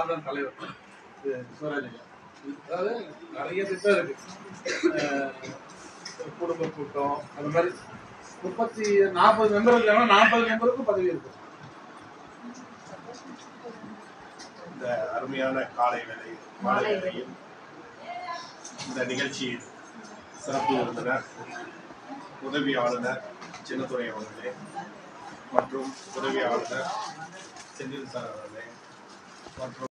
மாதம் தலைவர் சிவராஜ். அதாவது நிறைய திட்டம் இருக்கு. குடும்ப கூட்டம் அந்த மாதிரி 40 மெம்பர் இருக்காங்க. 40 மெம்பருக்கும் பதவி இருக்கு. இந்த அருமையான காலை வேளையில் இந்த நிகழ்ச்சி சிறப்பு விருந்தினர் உதவி ஆளுநர் சின்னத்துறை அவர்களே மற்றும் உதவி ஆளுநர் செந்தில் சார் அவர்களே மற்றும்